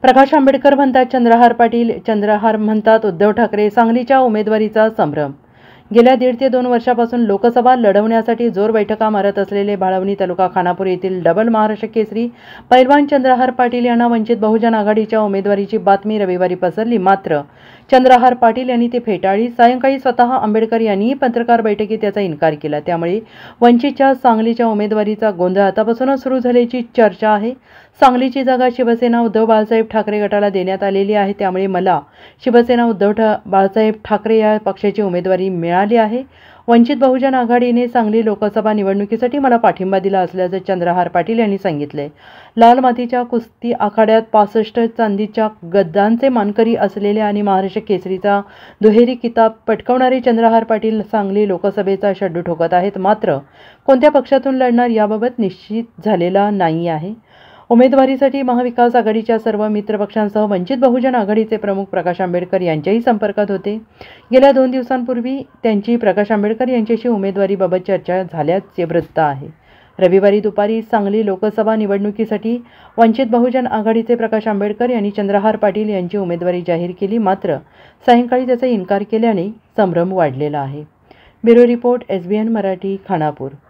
प्रकाश आंबेडकर म्हणतात चंद्रहार पाटील, चंद्रहार म्हणतात उद्धव ठाकरे. सांगलीच्या उमेदवारीचा संभ्रम. गेल्या 1.5 ते 2 वर्षापासून लोकसभा लढवण्यासाठी जोर बैठका मारत असलेले बाळवणी तालुका खानापूर येथील डबल महाराष्ट्र केसरी पैलवान चंद्रहार पाटील यांना वंचित बहुजन आघाडीच्या उमेदवारीची बातमी रविवारी पसरली. मात्र चंद्रहार पाटील यांनी ती फेटाळली. सायंकाळी स्वतः आंबेडकर यांनीही पत्रकार बैठकीत त्याचा इन्कार केला. त्यामुळे वंचितच्या सांगलीच्या उमेदवारीचा गोंधळ आतापासूनच सुरू झाल्याची चर्चा आहे. सांगलीची जागा शिवसेना उद्धव बाळासाहेब ठाकरे गटाला देण्यात आलेली आहे. त्यामुळे मला शिवसेना उद्धव बाळासाहेब ठाकरे या पक्षाची उमेदवारी मिळाली आहे. वंचित बहुजन आघाडीने सांगली लोकसभा निवडणुकीसाठी मला पाठिंबा दिला असल्याचं चंद्रहार पाटील यांनी सांगितले. लाल मातीच्या कुस्ती आखाड्यात 65 चांदीच्या गद्दांचे मानकरी असलेले आणि महाराष्ट्र केसरीचा दुहेरी किताब पटकावणारे चंद्रहार पाटील सांगली लोकसभेचा शड्डू ठोकत आहेत. मात्र कोणत्या पक्षातून लढणार याबाबत निश्चित झालेला नाही आहे. उमेदवारीसाठी महाविकास आघाडीच्या सर्व मित्रपक्षांसह वंचित बहुजन आघाडीचे प्रमुख प्रकाश आंबेडकर यांच्याही संपर्कात होते. गेल्या 2 दिवसांपूर्वी त्यांची प्रकाश आंबेडकर यांच्याशी उमेदवारीबाबत चर्चा झाल्याचे वृत्त आहे. रविवारी दुपारी सांगली लोकसभा निवडणुकीसाठी वंचित बहुजन आघाडीचे प्रकाश आंबेडकर यांनी चंद्रहार पाटील यांची उमेदवारी जाहीर केली. मात्र सायंकाळी त्याचा इन्कार केल्याने संभ्रम वाढलेला आहे. Bureau report, SBN Marathi, Khanapur.